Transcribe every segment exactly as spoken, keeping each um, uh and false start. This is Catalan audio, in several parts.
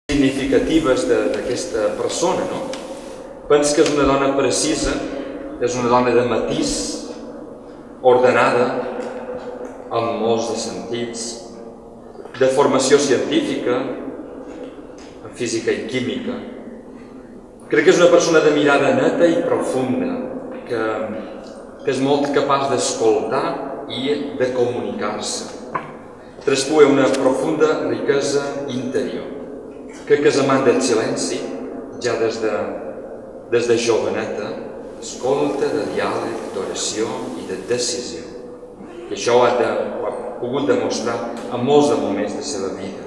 significatives d'aquesta persona, no? Penso que és una dona precisa, és una dona de matís, ordenada, amb molts de sentits, de formació científica, en física i química. Crec que és una persona de mirada neta i profunda, que, que és molt capaç d'escoltar i de comunicar-se. Traspua una profunda riquesa interior. Crec que és amant del silenci, ja des de, des de joveneta, escolta, de diàleg, d'oració i de decisió. I això ho ha, de, ho ha pogut demostrar en molts de moments de la seva vida.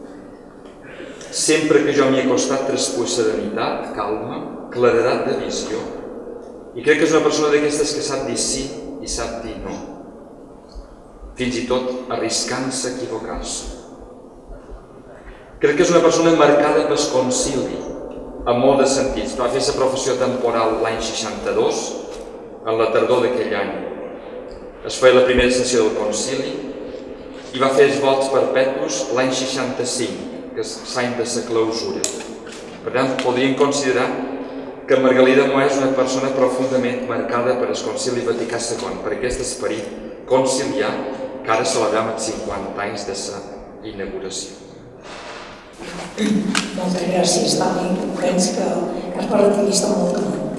Sempre que jo m'hi he acostat traspua serenitat, calma, claredat de visió, i crec que és una persona d'aquestes que sap dir sí i sap dir no, fins i tot arriscant-se a equivocar-se. Crec que és una persona marcada pel concili, en molt de sentits. Va fer la professió temporal l'any seixanta-dos, en la tardor d'aquell any. Es feia la primera sessió del concili i va fer els vots perpetus l'any seixanta-cinc, que és l'any de la clausura. Per tant, podríem considerar que Margalida Moé és una persona profundament marcada per el concili Vaticà segon, per aquest esperit conciliar que ara celebrem els cinquanta anys de la inauguració. Moltes gràcies, Toni. Penso que has parlat de llista molt amunt.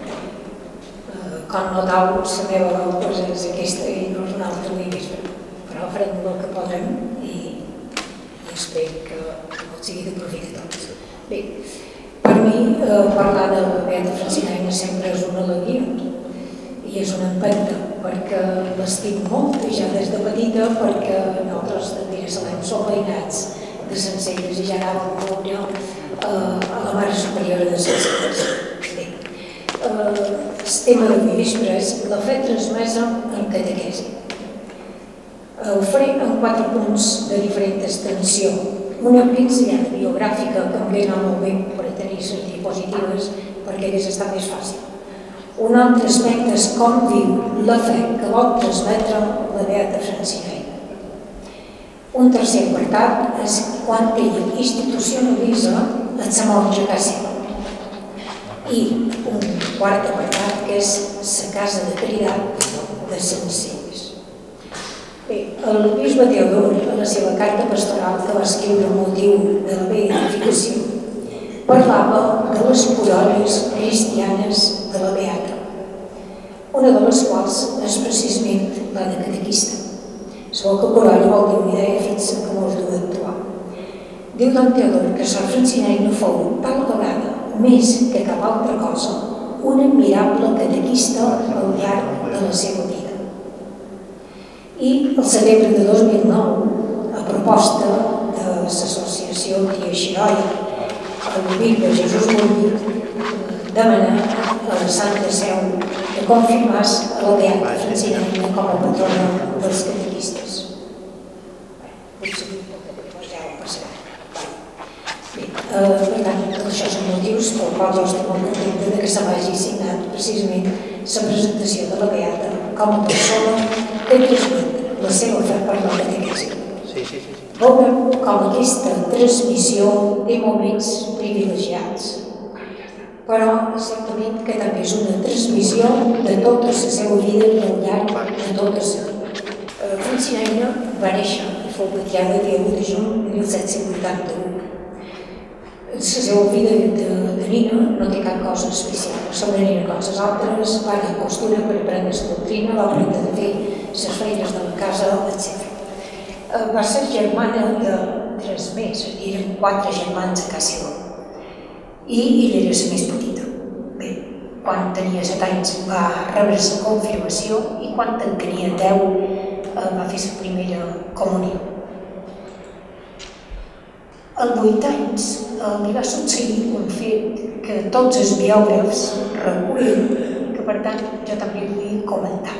Com notau, la meva cosa és aquesta i no és una altra línia, però farem el que podrem i espero que pot sigui de profit a tots. Bé, per mi, parlar de la Beata Francinaina sempre és una alegria i és una empenta, perquè l'estim molt, ja des de petita, perquè nosaltres també som veïnats de Sencelles i ja anàvem a veure a la Mare Superiora de Sencelles. Bé, el tema d'avui vespre és la fe transmesa en catequesi. Ho faré en quatre punts de diferent extensió. Una pinzellada biogràfica que em ve anar molt bé per tenir les diapositives perquè hagués estat més fàcil. Un altre aspecte és com viu la fe que vol transmetre la Beata Francinaina. Un tercer apartat és quan ella institucionalitza el Samol Jacàssia. I un quart apartat que és la Casa de Caritat de Sencelles. Bé, el bisbe Teodor, a la seva carta pastoral que va escriure amb motiu de la beatificació, parlava de les corolles cristianes de la Beata, una de les quals és precisament la de catequista. Sabeu que corolla vol dir una idea fixa que mos du a actuar. Diu don Teodor que Sant Francinaina fou tal vegada, més que cap altra cosa, un admirable catequista al llarg de la seva vida. I el setembre de dos mil nou, a proposta de l'associació Tia Xiroi, el bisbe Jesús Mollí demanà a la Santa Seu que confirmés a la Beata Francinaina com a patrona dels catequistes. Bé, per tant, això són motius pel qual jo estic molt contenta que se m'hagi signat precisament la presentació de la Beata com a persona que transmet la seva fe per la catequesi. Veurem com aquesta transmissió té moments privilegiats, però certament que també és una transmissió de tota la seva vida i al llarg de tota la seva vida. Francinaina va néixer i fou beatiada el dia u de juny de mil set-cents vuitanta-u. La seva vida de nina no té cap cosa especial, som una nina com les altres, va anar a costura per aprendre la doctrina, va aprendre a fer les feines de la casa, etcètera. Va ser germana de tres més, eren quatre germans a casa seva. I ella era la més petita. Bé, quan tenia set anys va rebre la confirmació i quan en tenia deu va fer la primera comunió. Als vuit anys li va succeir un fet que tots els biògrafs recullen i que per tant jo també vull comentar.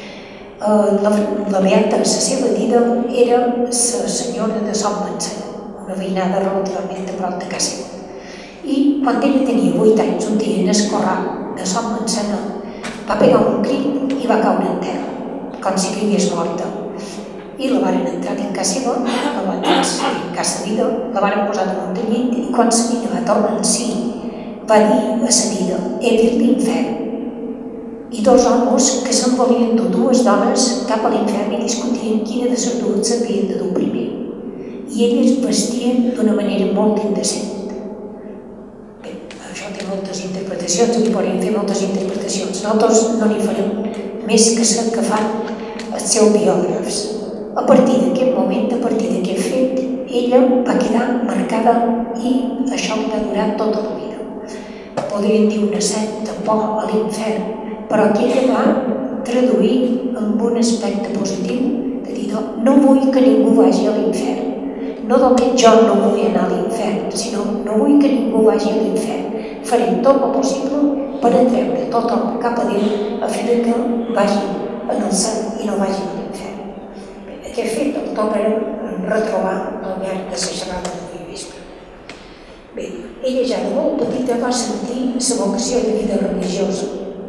La Beata, la seva dida, era la senyora de Son Mancera, una veïnada relativament a prop de casa seva. I quan ella tenia vuit anys, un dia en el corral de Son Mancera, va pegar un crit i va caure en terra, com si caigués morta. i la van entrar en casa seva, la van entrar en casa vida, la van posar damunt del llit i quan la nina va tornar en si va dir a la vida, he vist l'infern. I dos homes que se'n volien dur dues dones cap a l'infern i discutien quina de les dues s'havien de dur primer. I elles vestien d'una manera molt indecent. Bé, això té moltes interpretacions, hi podríem fer moltes interpretacions. Nosaltres no n'hi farem més que les que fan els seus biògrafs. A partir d'aquest moment, a partir d'aquest fet, ella va quedar marcada i això li va durar tota la vida. Podríem dir una certa por a l'infern, però que ella va traduir en un aspecte positiu, de dir, no vull que ningú vagi a l'infern. No només jo no vull anar a l'infern, sinó no vull que ningú vagi a l'infern. Farem tot el possible per atreure tothom cap a Déu a fi que vagin en el cel i no vagin a l'infern. Aquest fet el tornarem a retrobar al llarg de la xerrada d'avui vespre. Bé, ella ja de molt petita va sentir la vocació de vida religiosa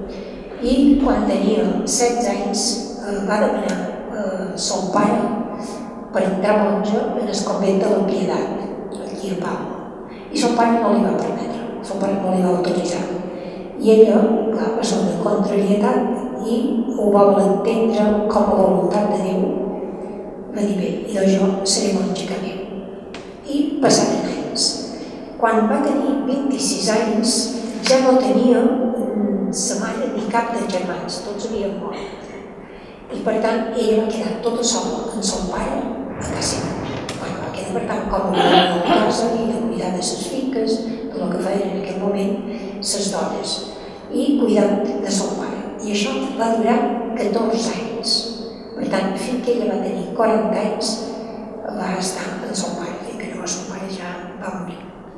i quan tenia setze anys va demanar a son pare per entrar monja en el convent de la Pietat, aquí a Palma. I son pare no li va permetre, son pare no li va autoritzar. I ella, clar, va ser una contrarietat i ho va entendre com a voluntat de Déu. Va dir, bé, i doncs jo seré monja que meu. I passaren anys. Quan va tenir vint-i-sis anys ja no tenia sa mare ni cap dels germans, tots havien mort. I per tant ella va quedar tota sola amb son pare a casa. Bueno, va quedar per tant com a cuidar de la casa i de cuidar de ses finques, del que feien en aquell moment ses dones, i cuidant de son pare. I això va durar catorze anys. Per tant, fins que ella va tenir quaranta anys, va estar amb son pare, i que llavors son pare ja va morir.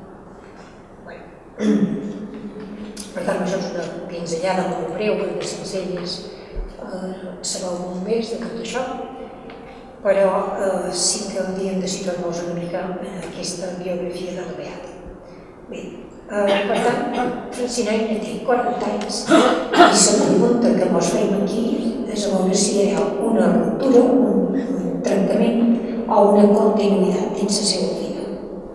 Bueno. Per tant, això és una pinzellada molt breu, perquè sense elles sabeu molt més de tot això, però sí que hauríem de situar-nos una mica en aquesta biografia de la Beata. Bé, per tant, Francinaina té quaranta anys i la pregunta que ens fem aquí és a veure si hi ha una ruptura, un trencament o una continuïtat dins la seva vida.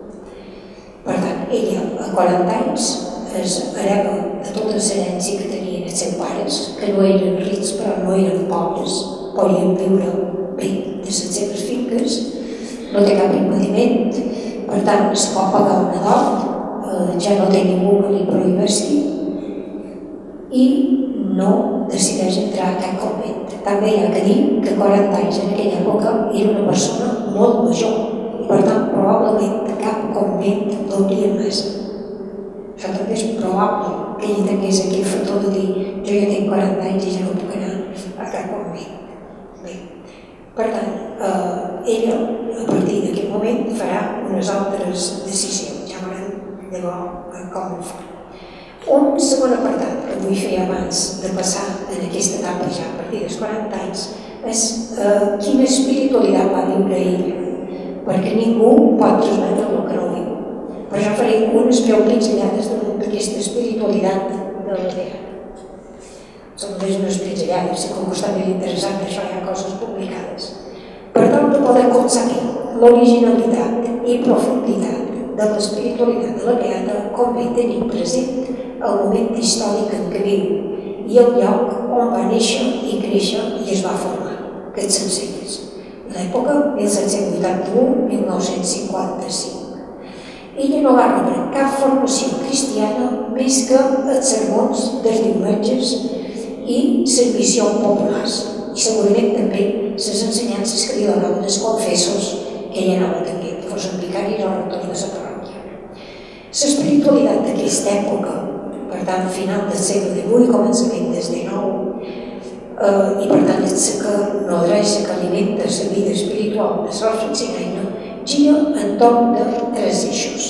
Per tant, ella a quaranta anys es hereva de tota l'herència que tenien els seus pares, que no eren rics però no eren pobres, podien viure bé de les seves finques, no té cap impediment, per tant es pot pagar una dot, ja no té ningú que li prohibeixi i no decideix entrar a cap convent. També hi ha que dir que quaranta anys en aquella època era una persona molt major i per tant probablement cap convent l'hauria massa. Això també és probable que ell tingués aquest factor de dir jo ja tinc quaranta anys i ja no puc anar a cap convent. Bé, per tant, ella a partir d'aquest moment farà unes altres decisions, ja veurem llavors com ho fa. Un segon apartat que vull fer abans de passar en aquesta etapa ja a partir dels quaranta anys és quina espiritualitat va viure ella, perquè ningú pot transmetre el que no viu. Per això faré unes breus pinzellades d'aquesta espiritualitat de la Beata. Són només unes pinzellades, si com està ben interessant, això hi ha coses publicades. Per tant, de poder concedir l'originalitat i profunditat de l'espiritualitat de la Beata com bé tenim present el moment històric en què viu i el lloc on va néixer i créixer i es va formar, que et s'ensenyes. L'època mil set-cents vuitanta-u a mil nou-cents cinquanta-cinc. Ella no va rebre cap formació cristiana més que els sermons dels diumenges i les missions populars i segurament també les ensenyances que li donaven els confessos que ella anava també, fossin vicaris o rectors de la parròquia. L'espiritualitat d'aquesta època, per tant, final del segle divuit, començament del dinou, i per tant és la que nodreix, la que alimenta la vida espiritual de la Francinaina, gira entorn de tres eixos.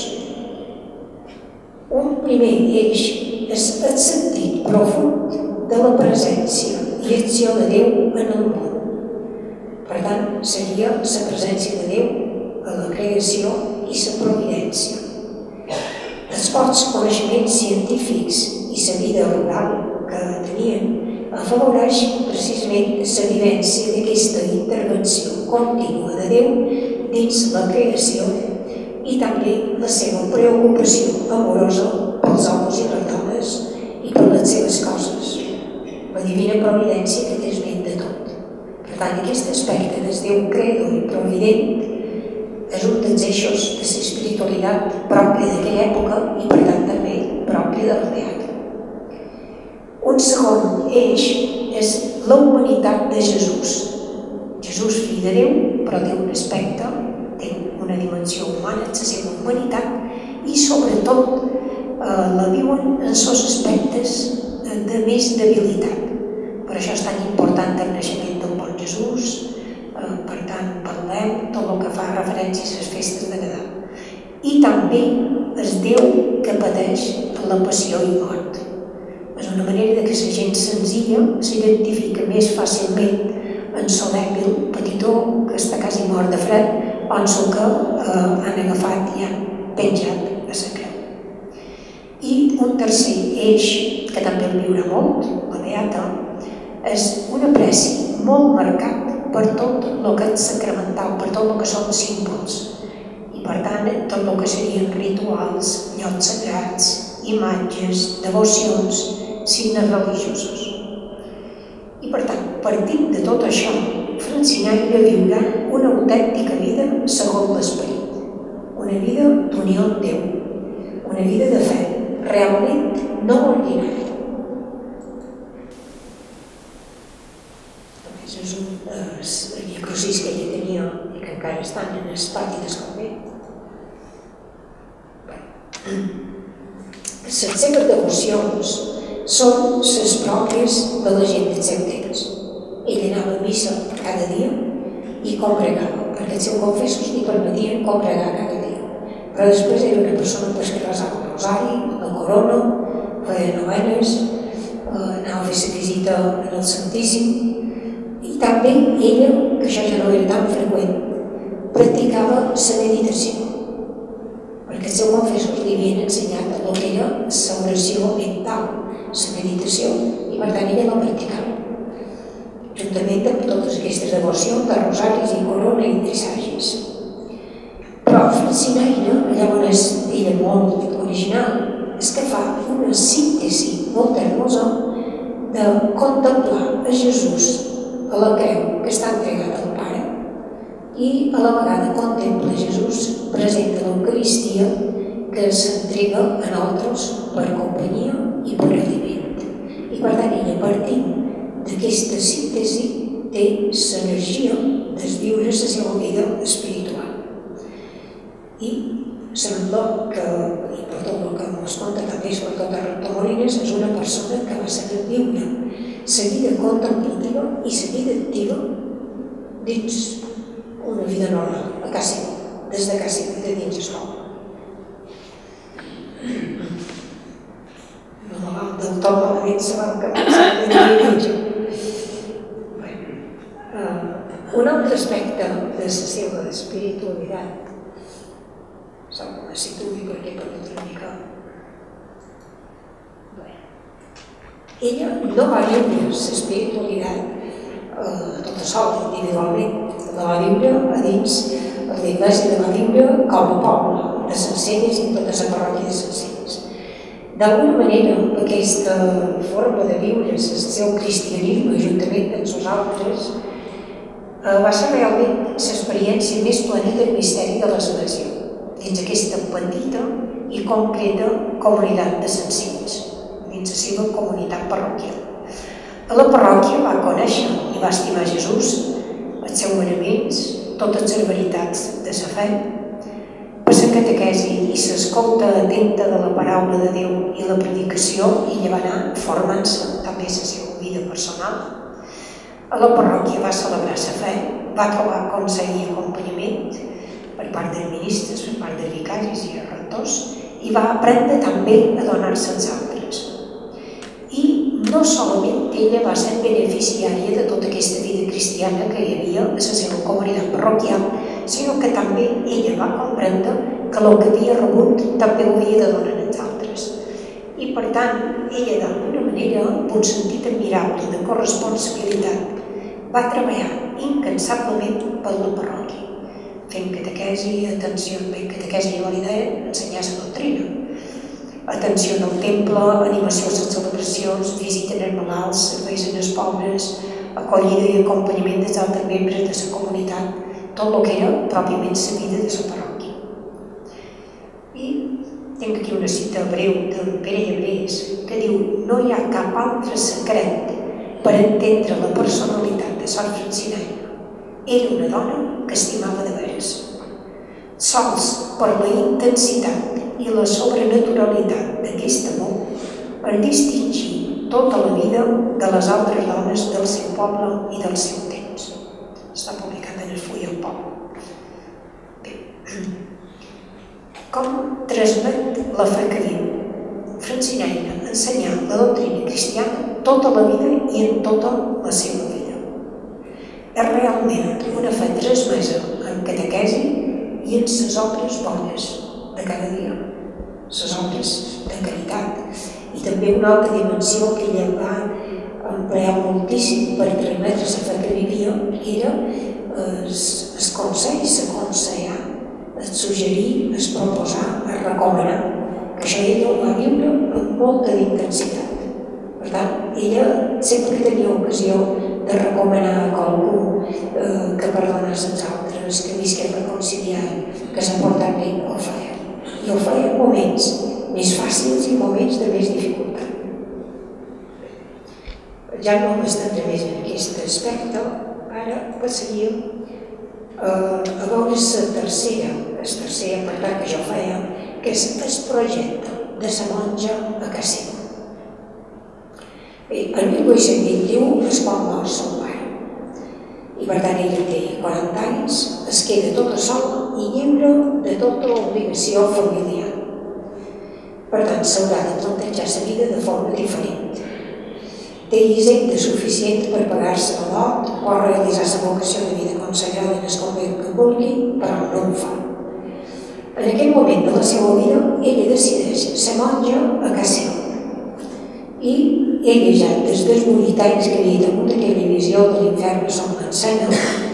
Un primer eix és el sentit profund de la presència i acció de Déu en el món. Per tant, seria la presència de Déu a la creació i la providència. Els pocs coneixements científics i la vida rural que tenien afavoreix precisament la vivència d'aquesta intervenció contínua de Déu dins la creació i també la seva preocupació amorosa pels homes i les dones i per les seves coses, la divina providència que transmet de tot. Per tant, aquest aspecte del Déu creador i provident és un dels eixos de l'espiritualitat pròpia d'aquella època i, per tant, també pròpia del teatre. Un segon eix és la humanitat de Jesús. Jesús, fill de Déu, però té un aspecte, té una dimensió humana, la seva humanitat, i sobretot eh, la viuen en els aspectes de més debilitat. Per això és tan important el naixement del bon Jesús, eh, per tant, parlem tot el que fa referència a les festes de Nadal. I també és Déu que pateix per la passió i mort. És una manera que la gent senzilla s'identifica més fàcilment en el dèbil petitó que està quasi mort de fred o en el que eh, han agafat i han penjat a la creu. I un tercer eix, que també el viurà molt, la Beata, és un apreci molt marcat per tot el que és sacramental, per tot el que són símbols. I per tant, tot el que serien rituals, llocs sagrats, imatges, devocions, signes religiosos. I per tant, partint de tot això, Francinaire viurà una autèntica vida segons l'esperit, una vida d'unió amb Déu, una vida de fe, realment no ordinària. Aquest és un viacrucis que ella tenia i que encara estan en el pati del convent. Les seves devocions són les pròpies de la gent del seu temps. Ell anava a missa cada dia i congregava, perquè els seus confessos li permetien congregar cada dia. Però després era una persona que resava el rosari, la corona, feia novenes, anava a fer la visita en el Santíssim i també ella, que això ja no era tan freqüent, practicava la meditació, perquè els seus confessos li havien ensenyat el que era l'oració mental, la meditació, i per tant ella la practicava, juntament amb totes aquestes devocions de rosaris i corona i trisagis. Però Francinaire, allà on és ella molt original, és que fa una síntesi molt hermosa de contemplar a Jesús a la creu que està entregat al Pare i a la vegada contempla Jesús present a l'Eucaristia que s'entrega a nosaltres per companyia i per aliment. I per tant, ella, partint d'aquesta síntesi, té l'energia de viure la seva vida espiritual. I sembla que, i per tot el que ens conta també, sobretot a Rector Molines, és una persona que va saber viure la vida contemplativa i la vida activa dins una vida normal, a casa seva, des de casa seva, de dins l'escola. No va del tot malament, se va començar a dir. Un altre aspecte de la seva espiritualitat, se'l me situï perquè he perdut una mica. Ella no va viure l'espiritualitat tota sola, individualment. La va viure a dins l'església, la va viure com a poble de Sencelles i tota la parròquia de Sencelles. D'alguna manera, aquesta forma de viure el seu cristianisme juntament amb els altres va ser realment l'experiència més plena del misteri de l'Església, dins aquesta petita i concreta comunitat de Sencelles, dins la seva comunitat parroquial. A la parròquia va conèixer i va estimar Jesús, els seus manaments, totes les veritats de la fe, per la catequesi i l'escolta atenta de la paraula de Déu i la predicació, i ella va anar formant-se també la seva vida personal. A la parròquia va celebrar la fe, va trobar consell i acompanyament per part dels ministres, per part dels vicaris i els rectors, i va aprendre també a donar-se als altres. I no solament ella va ser beneficiària de tota aquesta vida cristiana que hi havia a la seva comunitat parroquial, sinó que també ella va comprendre que el que havia rebut també ho havia de donar als altres. i, per tant, ella, d'alguna manera, amb un sentit admirable de corresponsabilitat, va treballar incansablement per la parròquia, fent catequesi, atenció, bé, catequesi i validar, ensenyar la doctrina, atenció al temple, animació a les celebracions, visita als malalts, serveis als pobres, acollida i acompanyament dels altres membres de la comunitat, tot el que era pròpiament la vida de la parròquia. I tinc aquí una cita breu de Pere Llebrés que diu: no hi ha cap altre secret per entendre la personalitat de Sor Franciscaina. Era una dona que estimava de veres. Sols per la intensitat i la sobrenaturalitat d'aquest amor es distingí tota la vida de les altres dones del seu poble i del seu temps. Està publicat en el Full del Poble. Bé. Com transmet la fe que diu? Franciscaina ensenyà la doctrina cristiana tota la vida i en tota la seva vida. És realment una fe transmesa en catequesi i en les obres bones de cada dia, les obres de caritat. I també una altra dimensió que ella va emplear moltíssim per transmetre la fe que vivia era el consell, l'aconsellar, el suggerir, el proposar, el recomanar, que això ella ho va viure amb molta intensitat. Per tant, ella sempre que tenia ocasió de recomanar a qualcú que perdonés els altres, que visqués reconciliant, que s'ha portat bé, ho feia. I ho feia en moments més fàcils i moments de més dificultat. Ja no m'estendré més en aquest aspecte, ara passaríem a veure la tercera, el tercer apartat que jo feia, que és el projecte de la monja a casa seva. En mil vuit-cents vint-i-u es pot mort son pare, i per tant ella té quaranta anys, es queda tota sola i lliure de tota l'obligació familiar. Per tant, s'haurà de plantejar la vida de forma diferent. Té hisenda suficient per pagar-se a lot o realitzar la vocació de vida consagrada en el convent que vulgui, però no ho fa. En aquell moment de la seva vida, ella decideix ser monja a casa seva. I ella ja, des dels vuit anys que havia tingut aquella visió de l'infern som l'ensenya,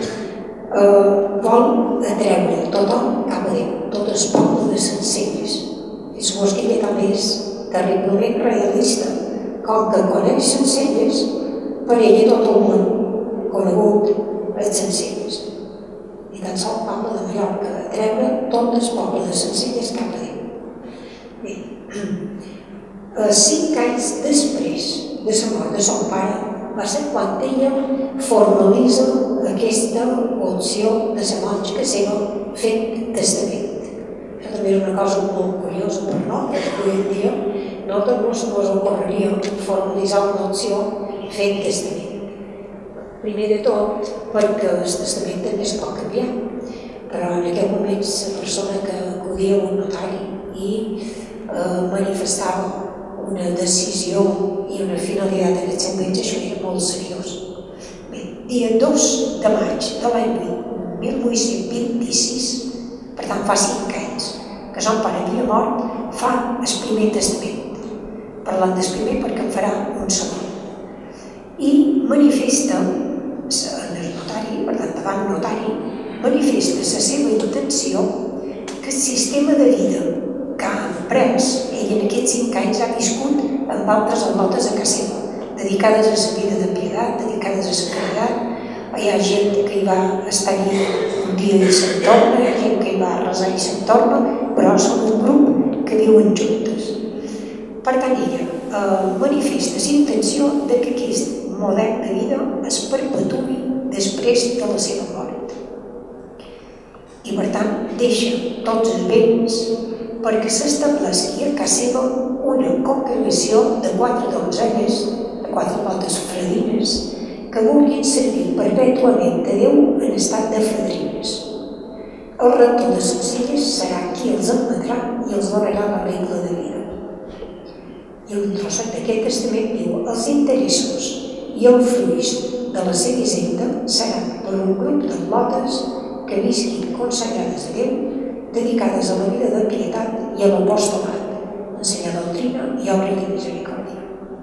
vol atreure tothom cap a Déu, tot el poble de Sencelles. I segons que ella també és terriblement realista, com que coneix Sencelles, per ella tot el món conegut és Sencelles. I tan sols parla de Mallorca, atreure tot el poble de Sencelles cap a Déu. Bé, cinc anys després de la mort de son pare va ser quan ella formalitza aquesta opció de la monja seva fent testament. Això també era una cosa molt curiosa per nosaltres, avui en dia nosaltres no ens ocorreria formalitzar una opció fent testament. Primer de tot perquè el testament també es pot canviar, però en aquell moment la persona que acudia a un notari i manifestava una decisió i una finalitat en aquest sentit, això era molt seriós. Bé, dia dos de maig de l'any mil vuit-cents vint-i-sis, per tant fa cinc anys, que son pare havia mort, fa el primer testament. Parlant del primer perquè en farà un segon. I manifesta, en el notari, per tant davant el notari, manifesta la seva intenció que el sistema de vida que ha emprès, ell en aquests cinc anys ha viscut amb altres al·lotes a casa seva, dedicades a la vida de pietat, dedicades a la caritat. Hi ha gent que hi va estar allí un dia i se'n torna, hi ha gent que hi va resar i se'n torna, però són un grup que viuen juntes. Per tant, ella manifesta la intenció que aquest model de vida es perpetuï després de la seva mort. I per tant, deixa tots els béns perquè s'estableixi a casa seva una congregació de quatre donzelles, de quatre lotes fredines, que vulguin servir perpètuament a Déu en estat de fadrines. El rector de Sencelles serà qui els admetrà i els donarà la regla de vida. I un trosset d'aquest testament diu: els interessos i el fruix de la seva hisenda seran per un grup de lotes que visquin consagrades a Déu, dedicades a la vida de pietat i a l'apostolat, ensenyar doctrina i obra de misericòrdia.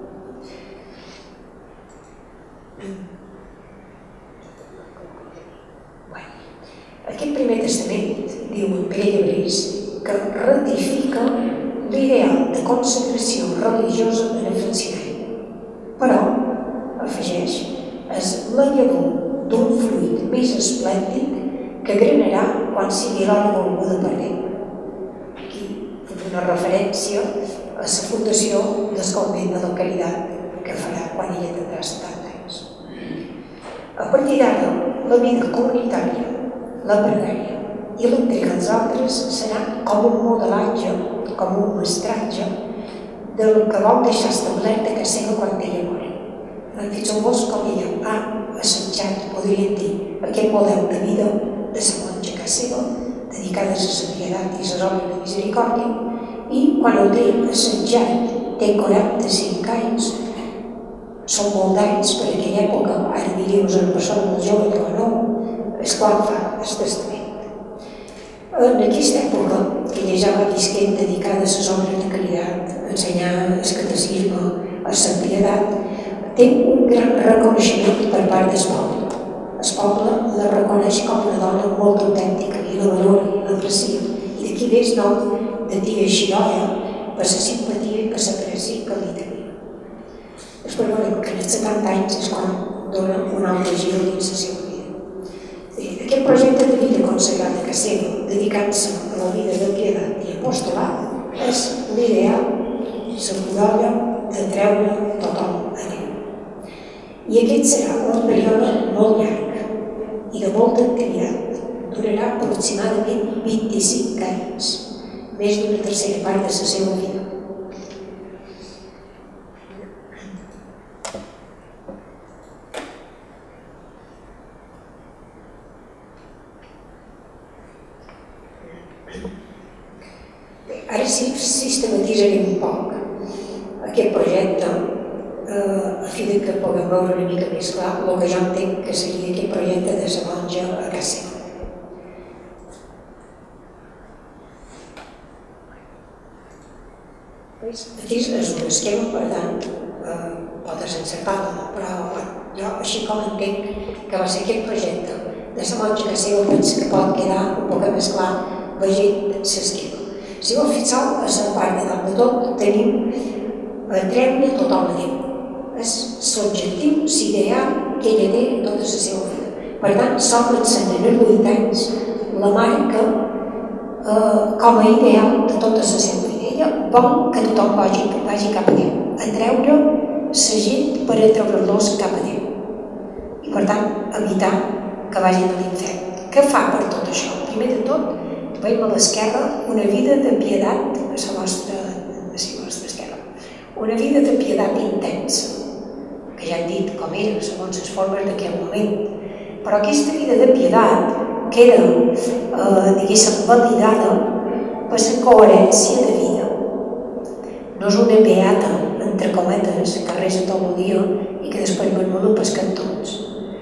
Aquest primer testament, diu en Pere Llebrés, que ratifica l'ideal de consagració religiosa en el Franciscà. Però, afegeix, és la llavor d'un fruit més esplèndid que granarà quan sigui l'hora volguda per Déu. Aquí fa una referència a la fundació del convent de la Caritat que farà quan ella tindrà setanta anys. A partir d'ara, la vida comunitària, la pregària i l'entrega als altres serà com un modelatge, com un mestratge del que vol deixar establert a casa seva quan ella mori. Fitzó-Bosch, com ella ha assetjat, podríem dir, aquest model de vida de la monja a casa seva, dedicades a la pietat i les obres de misericòrdia, i quan ho té assetjat, té quaranta-cinc anys, són molts anys per aquella època, ara diríem una persona molt jove, però no, és quan fa el testament. En aquesta època, que ella ja va visquent dedicada a les obres de caritat, a ensenyar el catecisme, a la pietat, té un gran reconeixement per part del poble. El poble la reconeix com una dona molt autèntica i la valora i l'aprecia. I d'aquí ve el nom de tia Xiroia per la simpatia i per l'aprecia que li tenia. Després veurem que en els setanta anys és quan dona un altre gir dins la seva vida. Aquest projecte de vida consagrada a casa seva, dedicant-se a la vida de pietat i apostolat, és l'ideal, la corolla de treure tothom a Déu. I aquest serà un període molt llarg i de molta activitat. Durarà aproximadament vint-i-cinc anys, més d'una tercera part de la seva vida. Ara sí sistematitzarem un poc aquest projecte a fi que puguem veure una mica més clar el que jo entenc que seria aquest projecte de la monja a casa seva. Aquí és un esquema, per tant, pot ser encertada, però jo així com entenc que va ser aquest projecte de la monja a casa seva, penso que pot quedar un poc més clar veient l'esquema. Si vos fixeu, a la part de dalt de tot tenim treure tothom a Déu. És l'objectiu, l'ideal que ella té en tota la seva vida. Per tant, som ensenyant als vuit anys la marca com a ideal de tota la seva vida. Ella vol que tothom vagi cap a Déu, a treure la gent per a treure-los cap a Déu. I per tant, evitar que vagin a l'infern. Què fa per tot això? Primer de tot, veiem a l'esquerra una vida de pietat, a la vostra esquerra, una vida de pietat intensa, que ja hem dit com era, segons les formes d'aquell moment. Però aquesta vida de pietat queda, diguéssim, validada per la coherència de vida. No és una beata, entre cometes, que resa tot el dia i que després murmura pels cantons.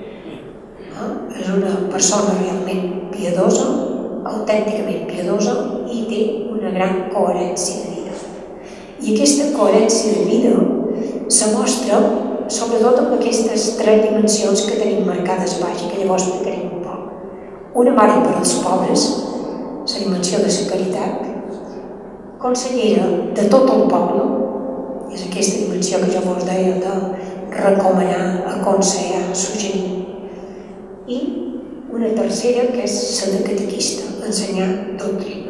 És una persona realment piedosa, autènticament piedosa i té una gran coherència de vida. I aquesta coherència de vida se mostra sobretot amb aquestes tres dimensions que tenim marcades baix i que llavors explicarem un poc. Una mare per als pobres, la dimensió de la caritat, consellera de tot el poble, és aquesta dimensió que jo vos deia de recomanar, aconsellar, suggerir, i una tercera que és la de catequista, ensenyar doctrina.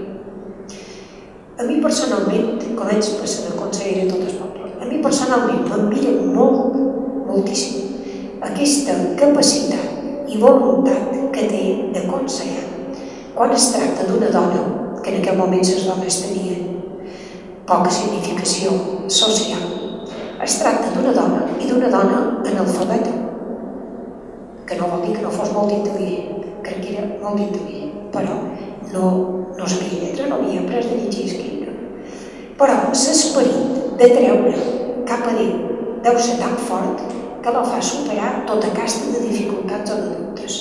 A mi personalment, començo per ser la consellera de tot el poble, a mi personalment m'admira molt, moltíssim, aquesta capacitat i voluntat que té d'aconsellar quan es tracta d'una dona, que en aquell moment les dones tenien poca significació social, es tracta d'una dona i d'una dona analfabeta, que no vol dir que no fos molt intel·ligent, crec que era molt intel·ligent, però no sabia lletra, no havia après de llegir i escriure. Però l'esperit de treure cap a Déu deu ser tan fort que la fa superar tota casta de dificultats o de dubtes.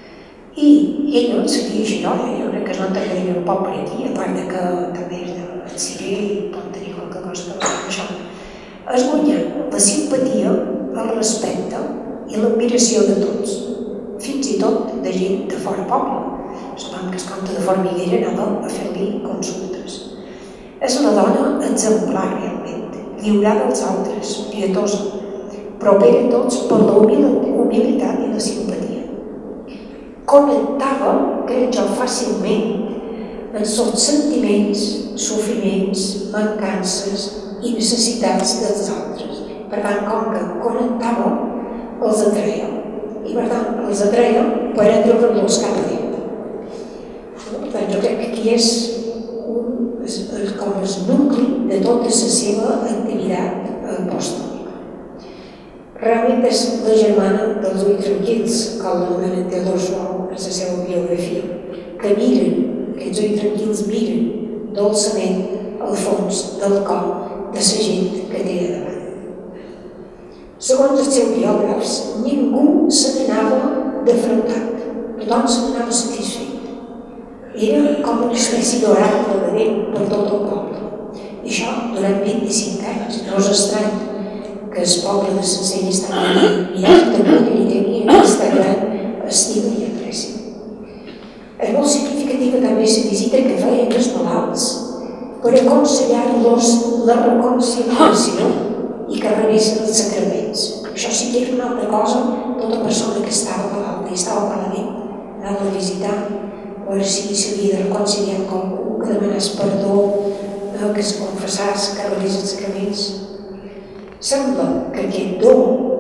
I ella, la tia Xiroia, jo crec que es l'entregaria un poc per aquí, a part que també és cirer i pot tenir qualque cosa que veure amb això. És guanyar la simpatia, el respecte i l'admiració de tots, fins i tot de gent de fora poble. Sabem que el comte de Formiguera anava a fer-li consultes. És una dona exemplar realment, lliurada als altres, pietosa, propera a tots per la humilitat i la simpatia. Connectava, crec jo, fàcilment amb els sentiments, sofriments, mancances i necessitats dels altres. Per tant, com que connectava, els atreia. I per tant, els atreia per atreure-los cap a Déu. Per tant, jo crec que aquí és com el nucli de tota la seva activitat apostòlica. Realment és la germana dels ulls tranquils, com l'anomenen Teodor Suau en la seva biografia, que miren, aquests ulls tranquils miren dolçament al fons del cor de la gent que té a davant. Segons els seus biògrafs, ningú se n'anava defraudat, tothom se n'anava satisfet. Era com una espècie d'oracle de Déu per tot el poble. I això durant vint-i-cinc anys. No és estrany que el poble de Sencell estava mirant damunt i li tenia aquesta gran estima i apreci. És molt significativa també la visita que feien els malalts per aconsellar-los la reconciliació i que rebessin els sacraments. Això sí que era una altra cosa, tota persona que estava malalta i estava malament, anava a visitar, a veure si s'havia de reconciliar amb algú, que demanés perdó, que es confessés, que rebés els sacraments. Sembla que aquest do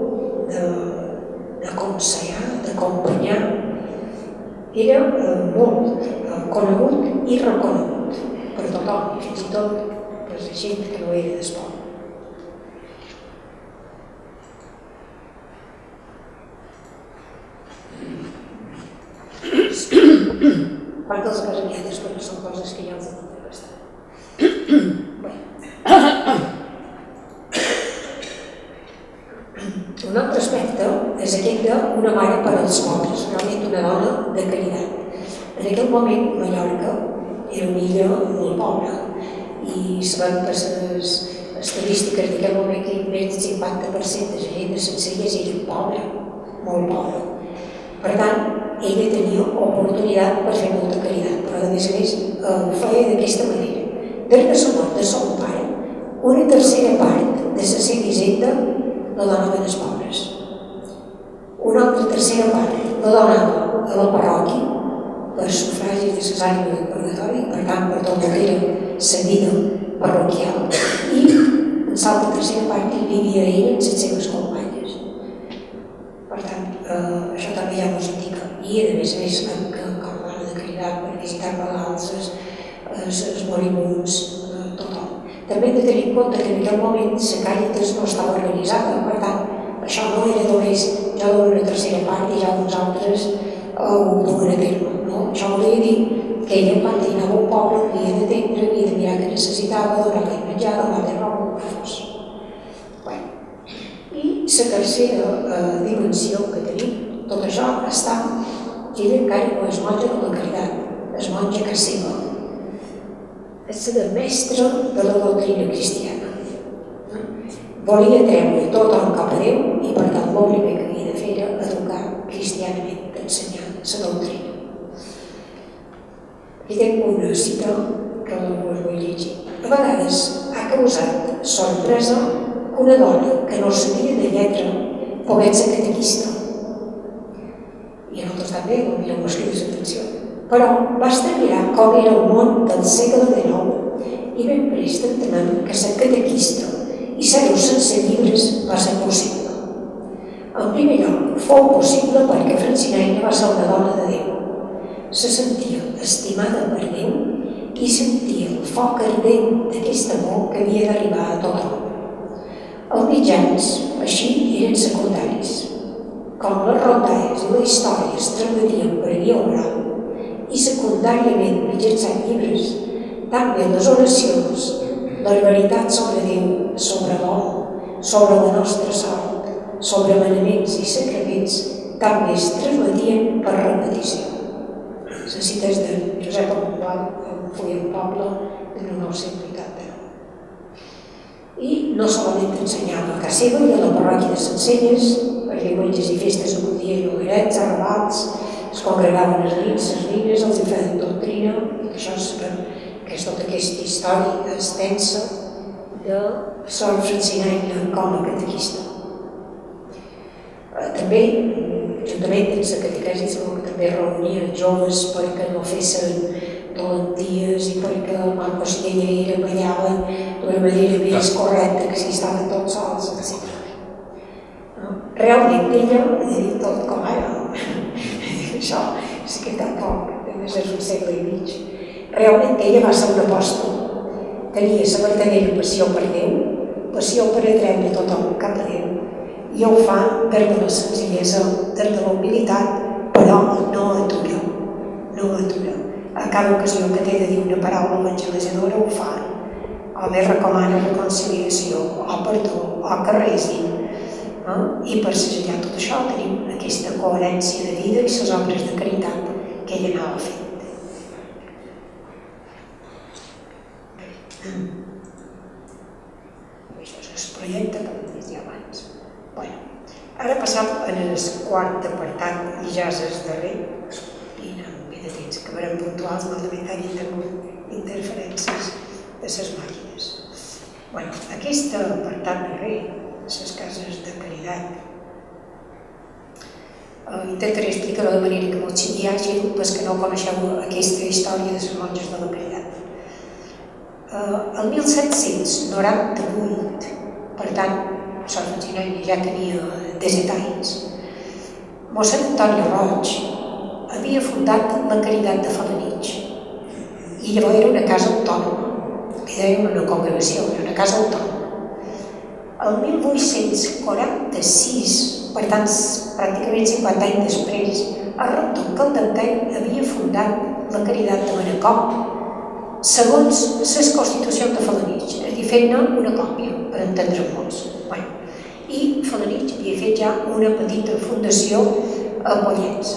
d'aconsellar, d'acompanyar, era molt conegut i reconegut per tothom, fins i tot per la gent que no era del poble. Quantes barallades, perquè són coses que ja els han de bastant. Un altre aspecte és aquest d'una mare per als pobres, realment una dona de caritat. En aquell moment, Mallorca era una illa molt pobra i sabem per les estadístiques d'aquell moment que més del cinquanta per cent de la gent de Sencelles era pobra, molt pobra. Per tant, ella tenia oportunitat per fer molta caritat, però a més a més ho feia d'aquesta manera. Des de la mort de son pare, una tercera part de la seva hisenda la donaven als pobres. Una altra tercera part la donava a la parròquia per sufragi de les ànimes del purgatori, per tant, per tot el que era la vida parroquial, i en l'altra tercera part hi vivia ella amb les seves companyes. Per tant, això també ja us indica. I a més a més, com a dona de caritat per visitar malalts, els moribuns, tothom. També hem de tenir en compte que en aquell moment la Càritas no estava organitzada, per tant, això no era només jo dono una tercera part i ja uns altres ho duen a terme. Això volia dir que ella, quan anava a un poble, havia d'atendre, havia de mirar què necessitava, donar-li menjar, donar-li roba, el que fos. I la tercera dimensió que tenim, tot això està, que ella encara no és monja de la caritat, és monja cassiva. És la mestra de la doctrina cristiana. Volia treure tothom cap a Déu i per tant el primer que havia de fer era educar cristianament, ensenyar la doctrina. I tinc una cita que us vull llegir. A vegades ha causat sorpresa que una dona que no sabia de lletra pogués ser catequista. I a nosaltres també, no mirem les crides d'atenció. Però basta mirar com era el món del segle dinou i ben prest entenem que ser catequista i ser-ho sense llibres va ser possible. En primer lloc, fou possible perquè Francinaina va ser una dona de Déu. Se sentia estimada per Déu i sentia el foc ardent d'aquest amor que havia d'arribar a tothom. Els mitjans, així, eren secundaris. Com les rondalles i la història es transmetien per via oral i secundàriament mitjançant llibres, també les oracions, les veritats sobre Déu, sobre l'home, sobre la nostra sort, sobre manaments i sacraments, també es transmetien per repetició. Les cites de Josep Amongual, en Full del Poble, de mil nou-cents vuitanta. no solament ensenyava a casa seva i a la parròquia de Sencelles, els diumenges i festes acudien hoguerets, arrabats, es congregaven les nits, les nines, els feien doctrina, i això és, que és tota aquesta història extensa de Sor Francinella com a catequista. També, juntament amb la catequesi, segur que també reunia joves perquè no fessin dolenties i perquè el Marco Sillera ballaven d'una manera més correcta que si estaven tots sols, etcètera. Realment ella, he dit tot com ara, això sí que tampoc, des d'un segle i mig, realment ella va ser un apòstol. Tenia la vertadera passió per Déu, passió per atreure tothom cap a Déu, i ho fa des de la senzillesa, des de la humilitat, però no atura, no atura. A cada ocasió que té de dir una paraula evangelitzadora ho fa, o bé recomana reconciliació, o perdó, o que resin. I per segellar tot això tenim aquesta coherència de vida i les obres de caritat que ella anava fent. Això és el projecte que vam dir abans. Ara passam en el quart apartat i ja és el darrer, i anem bé de temps, que verem puntuals, malament hagin interferències de les màquines. Aquest apartat darrer, les cases de caritat, intentaré explicar-ho de manera que molt sigui àgil, pels que no coneixeu aquesta història de les monges de la caritat. El mil set-cents noranta-vuit, per tant, Sor Francinella ja tenia disset anys, mossèn Antoni Roig havia fundat la Caritat de Felanitx i llavors era una casa autònoma, li deien una congregació, era una casa autònoma. El mil vuit-cents quaranta-sis, per tant, pràcticament cinquanta anys després, el rector Caldenteny havia fundat la Caritat de Manacor segons les constitucions de Felanitx, és a dir, fent-ne una còpia, per entendre-nos. I Felanitx havia fet ja una petita fundació a Pollets.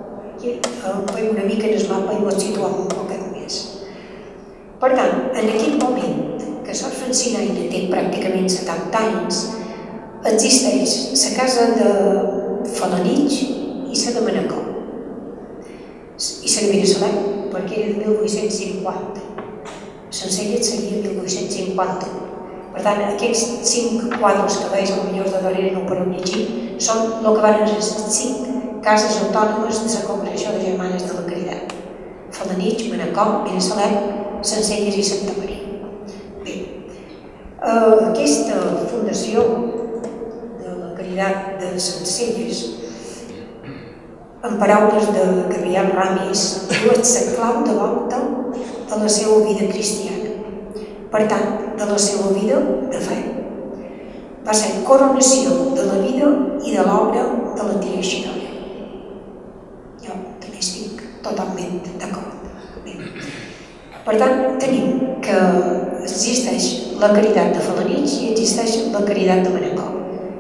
Veiem una mica en el mapa i ho situem un poc més. Per tant, en aquell moment, que Sor Francinella té pràcticament setanta anys, existeix la casa de Felanitx i la de Manacor. I la de Binissalem, perquè era de mil vuit-cents cinquanta. Sencelles seria mil vuit-cents cinquanta. Per tant, aquests cinc quadres que veus, potser de darrere no ho podeu llegir, són el que van ser les cinc cases autònomes de la Congregació de Germanes de la Caritat. Felanitx, Manacor, Binissalem, Sencelles i Santa Maria. Bé, aquesta fundació de la Caritat de Sencelles, en paraules de Gabriel Ramis, és la clau de volta de la seva vida cristiana. Per tant, de la seva vida de fe. Va ser coronació de la vida i de l'obra de la tia Xinòria. Jo també estic totalment d'acord. Per tant, tenim que existeix la Caritat de Felanitx i existeix la Caritat de Manacor.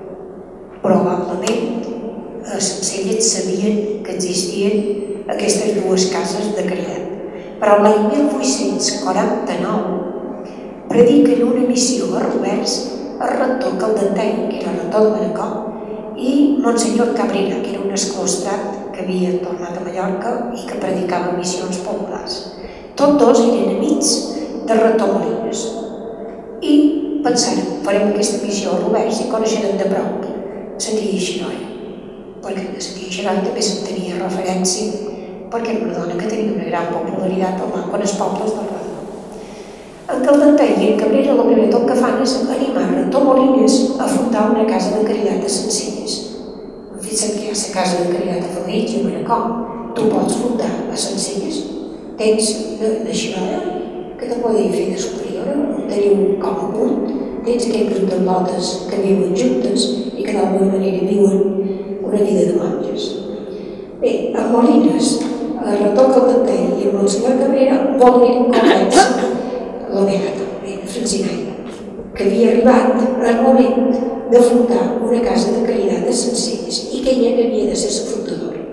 Probablement a Sencelles sabien que existien aquestes dues cases de caritat. Però l'any mil vuit-cents quaranta-nou predica en una missió a Rovers el rector Caldenteny, que era el rector de Manacor, i Monsenyor Cabrera, que era un esclostrat que havia tornat a Mallorca i que predicava missions populars. Tots dos eren amics del rector Molines. I pensaren, farem aquesta missió a Rovers i coneixerem de prop la tia Xinòria, perquè la tia Xinòria també se'n tenia referència, perquè era una dona que tenia una gran popularitat quan els pobles del redor. En Caldenteny i en Cabrera el primer tot que fan és animar a rector Molines a fundar una casa de caritat a Sencelles. Fixa't que hi ha la casa de caritat a Felanitx i a Manacor. Tu pots fundar a Sencelles, tens la Xinòria, que te podia fer de superiora, teniu com a punt, tens aquest grup de lotes que viuen juntes i que d'alguna manera viuen una vida de monges. Bé, a Molines, el rector Caldenteny i el Monsenyor Cabrera volien convèncer la Beata, la Francinella, que havia arribat el moment de fundar una casa de caritat a Sencelles i que ella havia de ser la fundadora.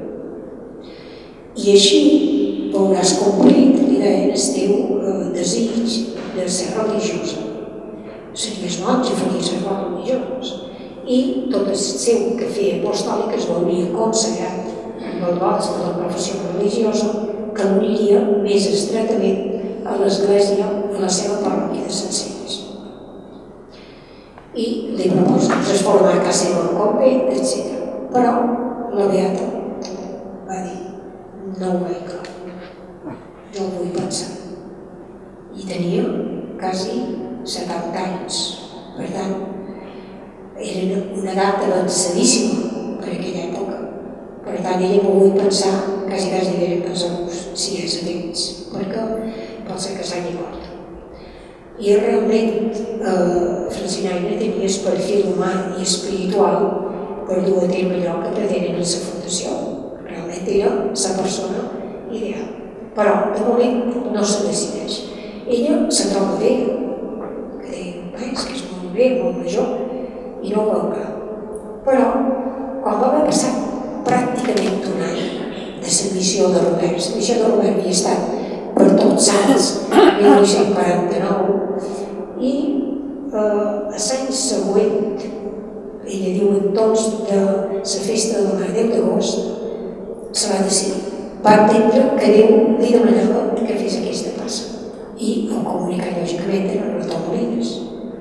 I així veuràs complit, li deien, el teu desig de ser religiosa. Series monja, faries i tot el seu cafè apostòlic es veuria consagrat amb el vots de la professió religiosa que l'uniria més estretament a l'Església a la seva parròquia de Sencelles. I li proposa transformar a casa seva en convent, etcètera. Però la beata va dir: no ho veig clar, no ho vull pensar. I tenia quasi setanta anys, per tant, era una edat avançadíssima per aquella època. Per tant, ella no vull pensar, quasi quasi diré casar-vos, si és a temps, perquè pot ser que s'hagi mort. I realment eh, Francinaina tenia el perfil humà i espiritual per dur a terme allò que pretenen en la fundació. Realment era la persona ideal. Però, de moment, no se decideix. Ella se troba bé, que deia, és que és molt bé, molt major, i no ho veurà. Però, quan va haver passat pràcticament un any de la missió de Roberts, la missió de Roberts havia estat per Tots Sants, mil nou-cents quaranta-nou, i eh, l'any següent, ella diu entorn de la festa de la deu d'agost, se va decidir. Va entendre que Déu li demanava que fes aquesta passa i el comunicar lògicament era el Rector Molines.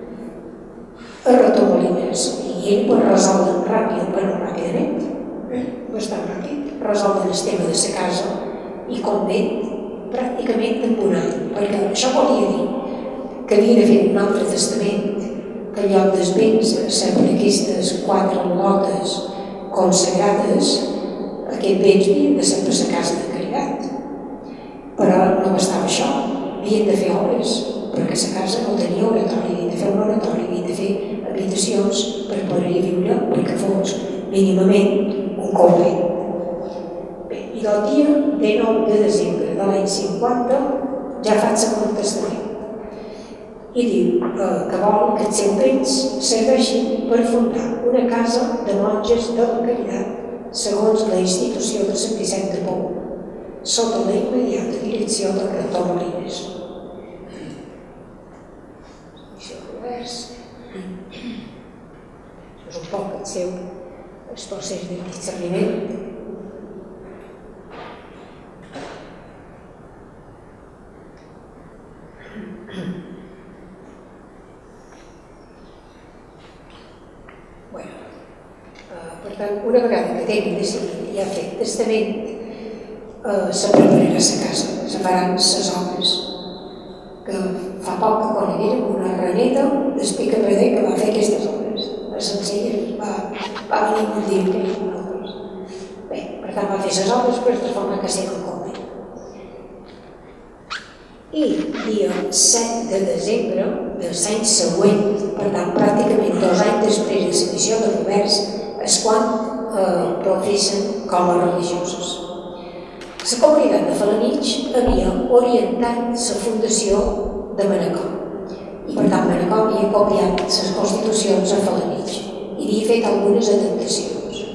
El Rector Molines i ell va resoldre ràpid, però ràpidament, bastant ràpid, resoldre el tema de la casa i convent pràcticament en un any, perquè això volia dir que havia de fer un altre testament, que en lloc dels béns, sempre aquestes quatre lotes consagrades, aquests béns havien de ser per la casa de caritat. Però no bastava això, havien de fer obres, perquè la casa no tenia oratori, havien de fer un oratori, havien de fer habitacions per poder viure, perquè fos mínimament un convent. Bé, i del dia dinou de desembre de l'any cinquanta ja fa el segon testament i diu eh, que vol que els seus béns serveixin per fundar una casa de monges de la caritat segons la institució de Sant Vicent de Pou, sota la immediata direcció del Rector Molines. Això és un poc el seu el procés de discerniment. Bueno, uh, per tant, una vegada que tenen decidit i ha fet testament, uh, se prepararà la casa, se faran les obres. Que fa poc que coneguérem una reneta d'Espicapedrer que va fer aquestes obres. A Sencelles va, va venir un dia que hi ha nosaltres. Bé, per tant, va fer les obres per transformar casa en convent. I dia set de desembre del l'any següent, per tant, pràcticament dos anys després de la missió de Roberts, és quan eh, professen com a religioses. La comunitat de Felanitx havia orientat la fundació de Manacor i per tant Manacor havia copiat les constitucions a Felanitx i havia fet algunes adaptacions.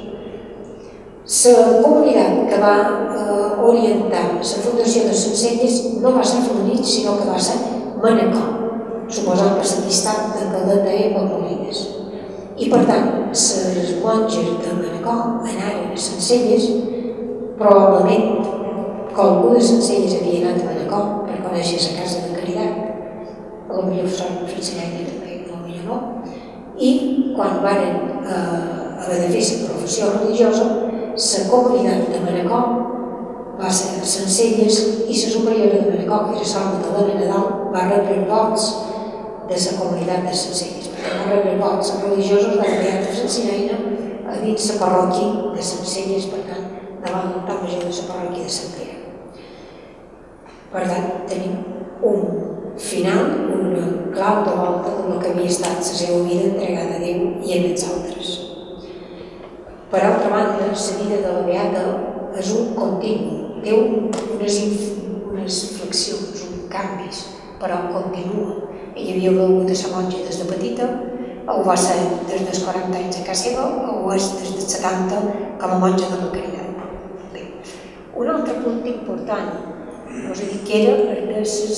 La comunitat que va eh, orientar la fundació de Sencelles no va ser Felanitx, sinó que va ser Manacor, suposant per l'amistat de Caldeter i Molines. I per tant, les monges de Manacor anaren a Sencelles, probablement que algú de Sencelles havia anat a Manacor per conèixer la casa de caritat, a la millor sort Francinaina també, a la millor no, i quan van eh, haver de fer la professió religiosa, la comunitat de Manacor va ser a Sencelles i la superiora de Manacor, que era Santa Helena Nadal, va rebre vots de la comunitat de Sencelles. Va rebre vots religiosos de la beata Francinaina a dins la parròquia de Sencelles, per tant, davant l'altar major de la parròquia de Sant Pere. Per tant, tenim un final, una clau de volta del que havia estat la seva vida entregada a Déu i a els altres. Per altra banda, la vida de la beata és un continu, té unes, unes flexions, uns canvis, però continua. Ella havia volgut a la monja des de petita, ho va ser des dels quaranta anys a casa seva, o és des dels setanta com a monja de la caritat. Bé, un altre punt important, us he dit que era de les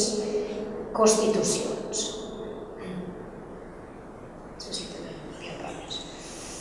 constitucions.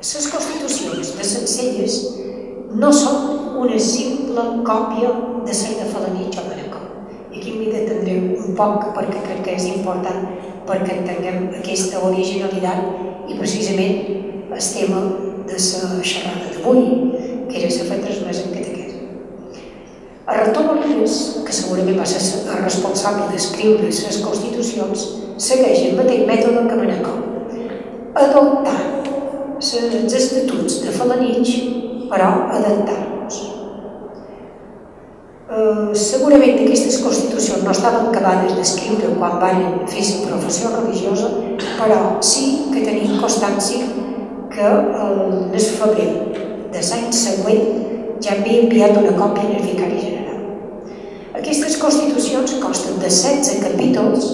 les constitucions de Sencelles no són una simple còpia de les de Felanitx o Manacor. I aquí m'hi detendré un poc perquè crec que és important perquè entenguem aquesta originalitat i precisament el tema de la xerrada d'avui, que era la fe transmesa en catequesi. El rector Molines, que segurament va ser el responsable d'escriure les constitucions, segueix el mateix mètode que Manacor, adoptant els estatuts de Felanitx, però adaptant-los. Eh, segurament aquestes constitucions no estaven acabades d'escriure quan van fer la professió religiosa, però sí que tenim constància que el mes de febrer de l'any següent ja havia enviat una còpia al vicari general. Aquestes constitucions consten de setze capítols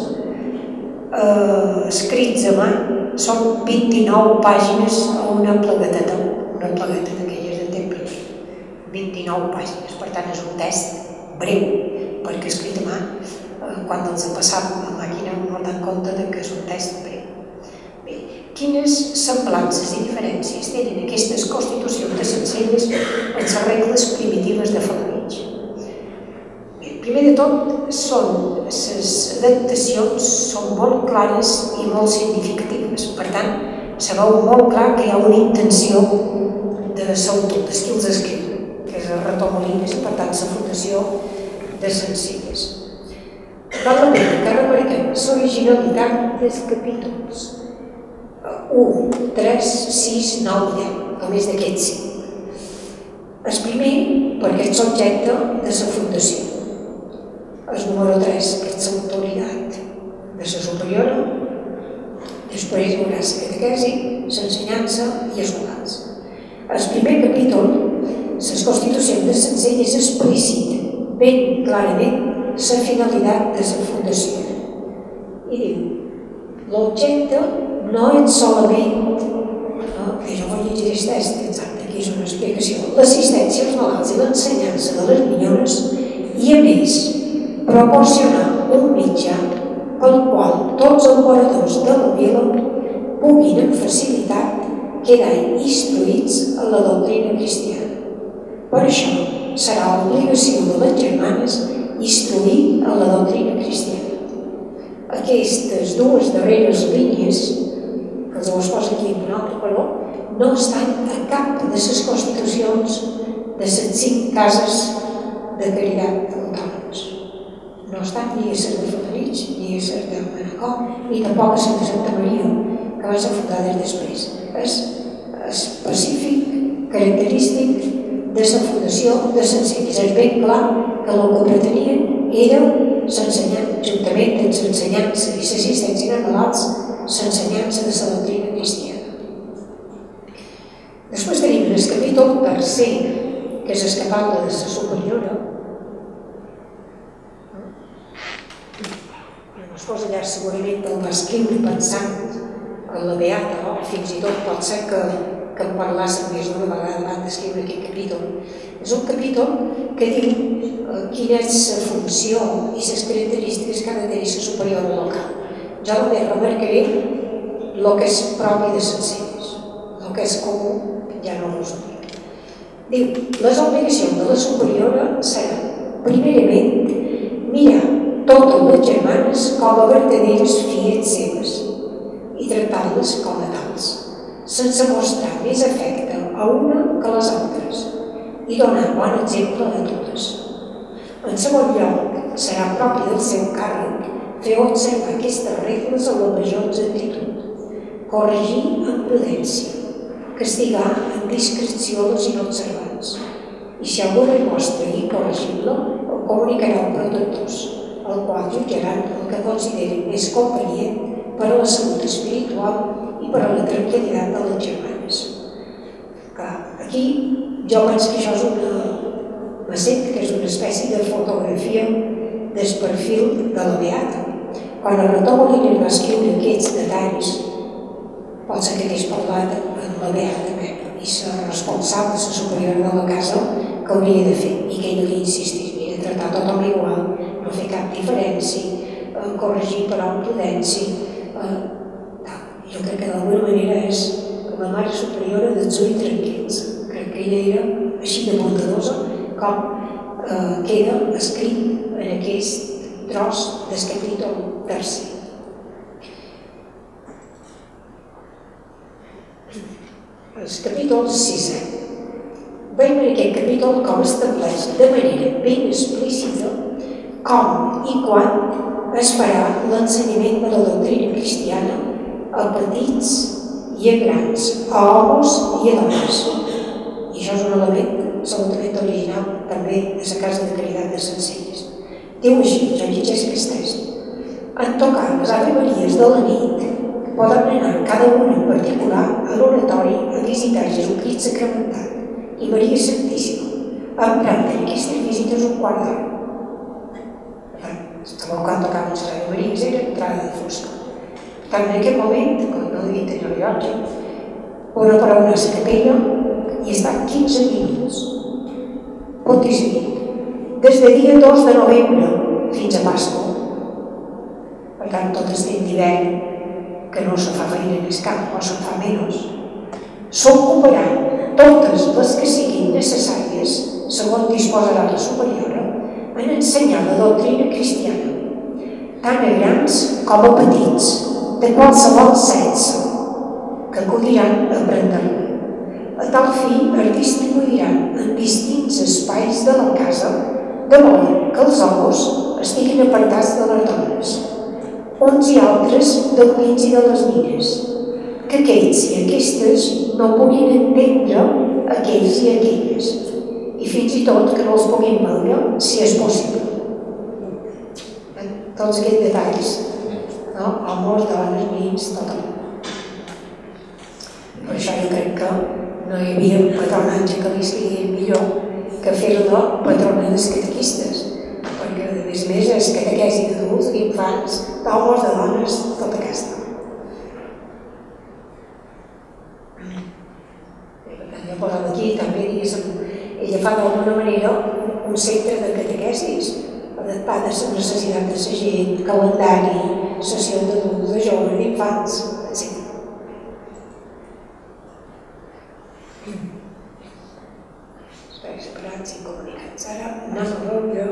eh, escrits a mà, són vint-i-nou pàgines a una plegateta, una plegueta d'aquelles de temple, vint-i-nou pàgines, per tant és un text breu, perquè escrit a mà, eh, quan els ha passat a màquina no dan compte que és un text breu. Bé, quines semblances i diferències tenen aquestes constitucions de Sencelles en les regles primitives de Felanitx? Primer de tot, són, les adaptacions són molt clares i molt significatives. Per tant, se veu molt clar que hi ha una intenció de l'autor, de qui els escriu, que és el rector Molines i, per tant, la fundació de Sencelles. Val la pena que remarquem l'originalitat dels capítols u, tres, sis, nou, deu, només d'aquests cinc. El primer, perquè és subjecte de la fundació. El número tres, que és l'autoritat de la superiora, després veuràs la catequesi, l'ensenyança i els legals. El primer capítol, les constitucions de Sencelles, expliciten ben clarament la finalitat de la fundació. I diu, l'objecte no és solament, no, que jo vull llegir aquest text, exacte, aquí és una explicació, l'assistència als malalts i l'ensenyança de les millores i, a més, proporcionar un mitjà pel qual tots els moradors de la vila puguin amb facilitat quedar instruïts en la doctrina cristiana. Per això serà obligació de les germanes instruir en la doctrina cristiana. Aquestes dues darreres línies, que els ho poso aquí en un altre color, no estan a cap de les constitucions de les cinc cases de caritat autònomes. No estan ni a les de Felanitx, ni a les de Manacor, ni tampoc a les de Santa Maria, que va ser fundada després. És específic, característic de la fundació de Sencelles. És ben clar que el que pretenien era s'ensenyar, juntament amb l'ensenyança i l'assistència als malalts, l'ensenyança de la doctrina cristiana. Després tenim el capítol tercer, que és el que parla de la superiora. Es posa allà, segurament el va escriure pensant en la Beata, o fins i tot pot ser que, que en parlassen més d'una vegada abans d'escriure aquest capítol. És un capítol que diu eh, quina és la funció i les característiques que ha de tenir la superiora local. Jo només remarcaré el que és propi de Sencelles, el que és comú, ja no ho explico. Diu, les obligacions de la superiora seran, primerament, mirar totes les germanes com a verdaderes filles seves i tractar-les com a tals, sense mostrar més afecte a una que a les altres i donar bon exemple a totes. En segon lloc, serà propi del seu càrrec fer observar aquestes regles a la major exactitud, corregir amb prudència, castigar amb discreció les inobservants i si alguna mostra incorregible ho comunicarà als protectors, el qual jutjaran el que consideren més convenient per a la salut espiritual i per a la tranquil·litat de les germanes. Clar, aquí jo penso que això és una maceta, que és una espècie de fotografia del perfil de la Beata. Quan el rector Molines va escriure aquests detalls, pot ser que hagués parlat amb la Beata i la responsable, la superiora de la casa, que hauria de fer i que ell li insistís, mira, tractar tothom igual, no fer cap diferència, corregir per amb prudència. Jo crec que d'alguna manera és la mare superiora dels ulls tranquils. Crec que ella era així de bondadosa com eh, queda escrit en aquest tros del capítol tercer. El capítol sisè. Veiem en aquest capítol com estableix de manera ben explícita com i quan es farà l'ensenyament de la doctrina cristiana a petits i a grans, a homes i a dones. I això és un element absolutament original també de la Casa de Caritat de Sencelles. Diu així, jo llegeix aquest text. En tocar les Ave Maries de la nit, poden anar cada una en particular a l'oratori a visitar Jesucrist sacramentat i Maria Santíssima, emprant en aquestes visites un quart d'hora. Estava quan tocaven les Ave Maries, era entrada de fosca. Per tant, en aquest moment, quan no devia tenir el rellotge, una per una a la capella i està quinze minuts. Pot decidir. Des del dia dos de novembre fins a Pasqua. Per tant, tot el temps d'hivern que no se fa feina en el camp o se fa menys, s'ocuparan totes les que siguin necessàries, segons disposarà la superiora, en ensenyar la doctrina cristiana, tant a grans com a petits, de qualsevol sexe, que acudiran a aprendre-la. A tal fi es distribuiran en distints espais de la casa, de modo que els homes estiguin apartats de les dones, uns i altres dels nins i de les nines, que aquests i aquestes no puguin entendre aquells i aquelles, i fins i tot que no els puguin veure, si és possible. Tots aquests detalls, no? Homes, dones, nins, tothom. Per això jo crec que no hi havia un patronatge que li estigui millor que fer-la patrona dels catequistes, perquè a més a més és catequesi d'adults, d'infants, d'homes, de dones, tota aquesta. Jo posava aquí també, diguéssim, ella fa d'alguna manera un centre de catequesis, adaptat a la necessitat de la gent, calendari, sessions d'adults, de joves, d'infants, etcètera. Separats i comunicats. Ara anem a veure...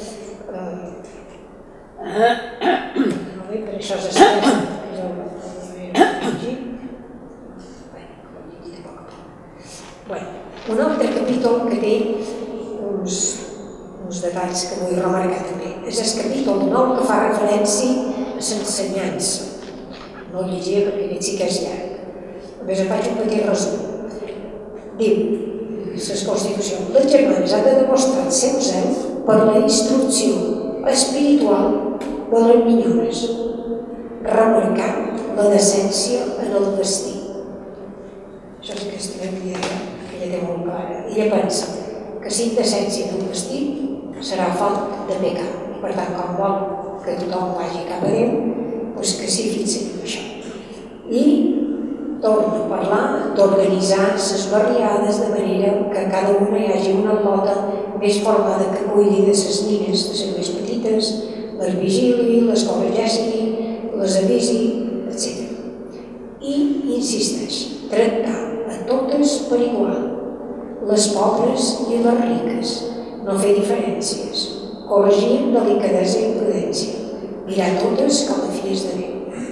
No bé, per això s'espera, que jo ho he llegit. Bé, ho he llegit a poc a poc. Bé, un altre capítol que té uns, uns detalls que vull remarcar també. És el capítol nou que fa referència a l'ensenyança. No el llegia perquè aquest sí que és llarg. Només em faig un petit resum. Diu, les Constitucions, les germanes han de demostrar el seu zel per la instrucció espiritual de les minyores, remarcant la decència en el vestit. Això és que estimem que ella té molt clara. Ella pensa que si indecència del vestit serà font de pecat. I per tant, com vol que tothom vagi cap a Déu, doncs que s'hi fixin en això. I torna a parlar d'organitzar les barriades de manera que cada una hi hagi una lota més formada que aculli de les nines, de les més petites, les vigili, les corregeixi, les avisi, etcètera. I insisteix, tractar a totes per igual, les pobres i les riques, no fer diferències, corregir amb delicadesa i prudència, mirar totes com a filles de Déu.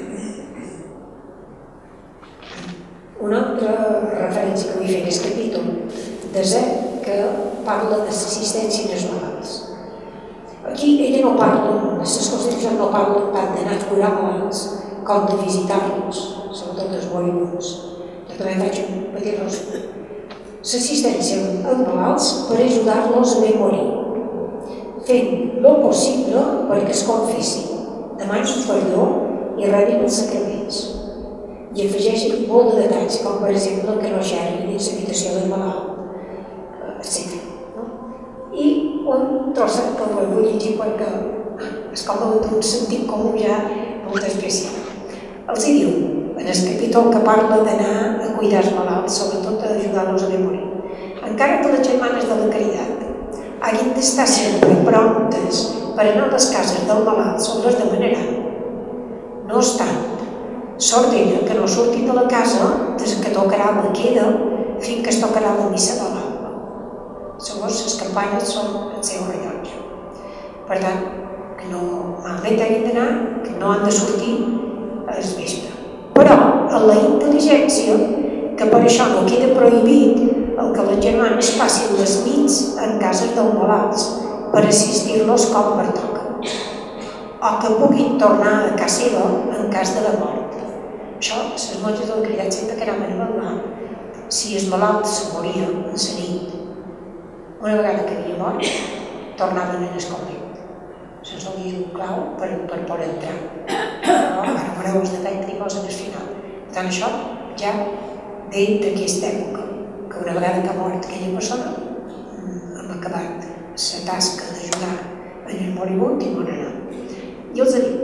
Una altra referència que vull fer en aquest capítol desè que parla de l'assistència als malalts. Aquí ella no parla, les Constitucions no parlen tant d'anar a curar malalts com de visitar-los, sobretot els moributs. Jo també faig un petit resum. L'assistència als malalts per ajudar-los a bé morir, fent el possible perquè es confessin, demanin perdó i rebin els sacraments. I afegeixen molt de detalls, com per exemple que no xerrin dins l'habitació del malalt, etcètera. I un trosset que el vull llegir perquè és com d'un sentit comú ja molt especial. Els hi diu, en el capítol que parla d'anar a cuidar els malalts, sobretot a ajudar-los a bé morir. Encara que les germanes de la Caritat hagin d'estar sempre promptes per anar a les cases del malalt on les demanaran, no obstant, s'ordena que no surtin de la casa des que tocarà la queda fins que es tocarà la missa de l'alba. Segons les campanes són el seu rellotge. Per tant, que no malament hagin d'anar, que no han de sortir al vespre. Però, en la intel·ligència, que per això no queda prohibit el que les germanes passin les nits en cases dels malalts per assistir-los com pertoca, o que puguin tornar a casa seva en cas de la mort. Això, les monges de la Caritat sempre que anaven a vetllar si el malalt se moria en la nit. Una vegada que havia mort, tornaven en el convent. Se'n solia un clau per poder entrar. Però ara veureu els detalls que hi posen al final. Per tant, això ja ve d'aquesta època, que una vegada que ha mort aquella persona hem acabat la tasca d'ajudar en el moribund i bon anar. I els dic,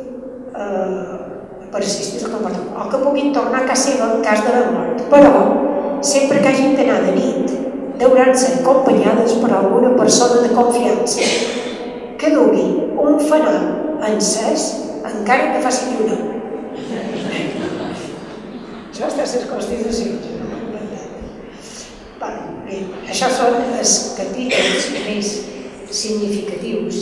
per assistir al comportament, o que puguin tornar a casa seva en cas de la mort, però sempre que hagin d'anar de nit hauran de ser acompanyades per alguna persona de confiança que dugui un fanal encès encara que faci lluna. Això està a les constitucions. Bé, això són els capítols més significatius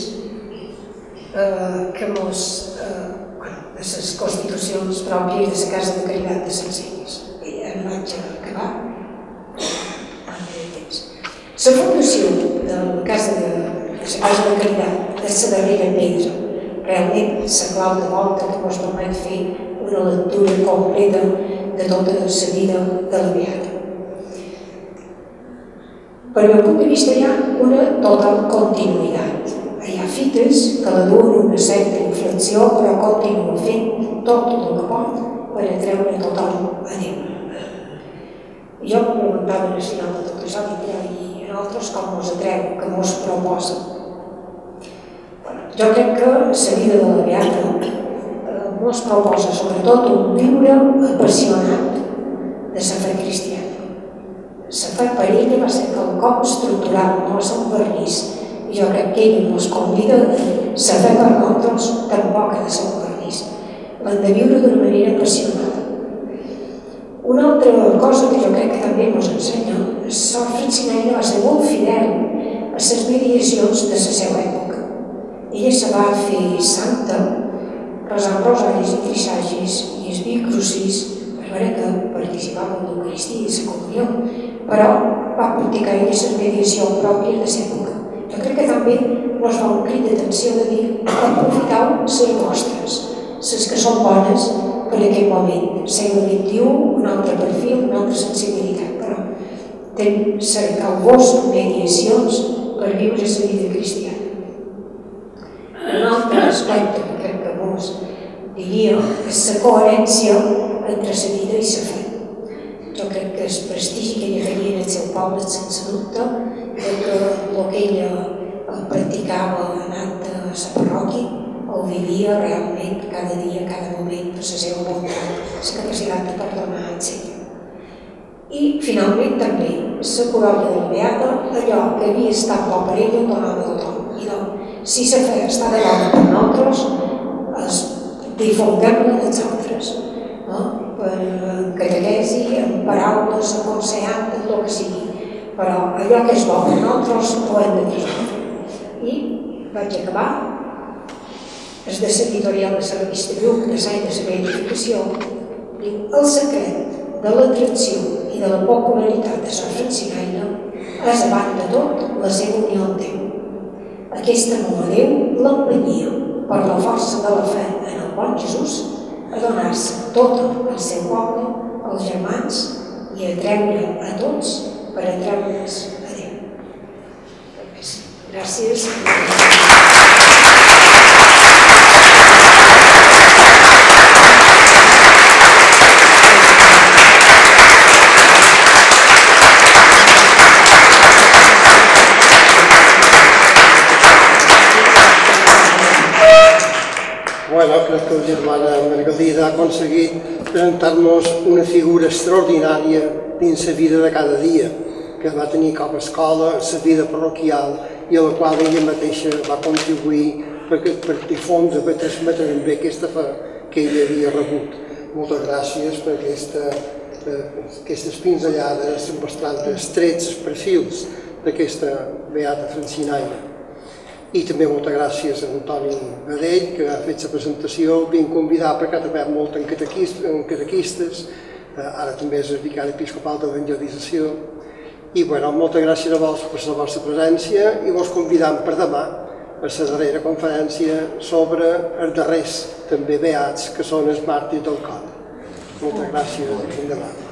que mos... de les constitucions pròpies de la Casa de Caritat de Sencelles. Em vaig acabar amb el temps. La fundació de la Casa de Caritat és la darrera pedra, realment la clau de volta que ens permet fer una lectura completa de tota la vida de la Beata. Per el meu punt de vista hi ha una total continuïtat. Hi ha fites que la duen una certa inflexió, però continua fent tot el que pot per atreure tothom a Déu. Jo em preguntava al final de tot això, i en altres com mos atreu, que mos proposa. Jo crec que la vida de la Beata mos proposa sobretot un viure apassionat de la fe cristiana. La fe per ella va ser quelcom estructural, no va ser un vernís. I jo crec que ell ens convida a saber per nosaltres tampoc ha de ser un vernís. L'hem de viure d'una manera apassionada. Una altra cosa que jo crec que també ens ensenya, la sor Franciscaire va ser molt fidel a les mediacions de la seva època. Ella se va fer santa, resant rosaris i trisagis i es vi crucis, per veure que participava en l'Eucaristia i la comunió, però va practicar ella les mediacions pròpies de l'època. Jo crec que també ens fa un crit d'atenció de dir aprofiteu les vostres, les que són bones per aquell moment. Segle vint-i-u, un altre perfil, una altra sensibilitat, però cerqueu-vos mediacions per viure la vida cristiana. Un altre aspecte que crec que vos diria és la coherència entre la vida i la fe. Jo crec que el prestigi que ella tenia en el seu poble, sense dubte, que el que ella practicava anant a la parròquia, ho vivia realment cada dia, cada moment, per la seva voluntat, la capacitat de perdonar, etcètera. I, finalment, també, la corona de la Beata, allò que havia estat bo per ella, ho donava a tothom. I doncs, si la fe està de bona per nosaltres, difonguem-la als altres, per catequesi, en paraules, aconsejant, tot el que sigui. Però allò que és bo per nosaltres ho hem de dir. I vaig acabar. És de l'editorial de la revista Lluc, de l'any de la beatificació. Diu, el secret de l'atracció i de la popularitat de Sor Franciscaire és, abans de tot, la seva unió amb Déu. Aquest amor a Déu l'empenyia per la força de la fe en el bon Jesús a donar-se tot al seu poble, als germans, i a treure a tots per atreure'ls a Déu. Gràcies. Bueno, crec que la germana Margalida ha aconseguit presentar-nos una figura extraordinària dins la vida de cada dia, que va tenir com a escola, la vida parroquial, i a la qual ella mateixa va contribuir per difondre, per transmetre bé aquesta fe que ella havia rebut. moltes gràcies per aquesta, aquestes pinzellades mostrant els trets, els perfils d'aquesta beata francinaire. I també moltes gràcies a Antoni Gadell, que ha fet la presentació, ben convidat perquè ha treballat molt en catequistes, ara també és el vicari episcopal d'evangelització. I bueno, moltes gràcies a vos per la vostra presència i vos convidam per demà a la darrera conferència sobre els darrers també beats, que són els màrtirs del cor. Moltes gràcies i endavant.